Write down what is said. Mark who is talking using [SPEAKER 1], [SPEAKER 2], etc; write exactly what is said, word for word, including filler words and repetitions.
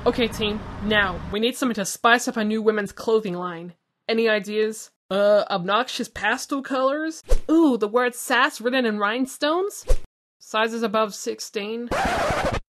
[SPEAKER 1] Okay team, now, we need something to spice up a new women's clothing line. Any ideas? Uh, obnoxious pastel colors? Ooh, the word sass written in rhinestones? Sizes above sixteen?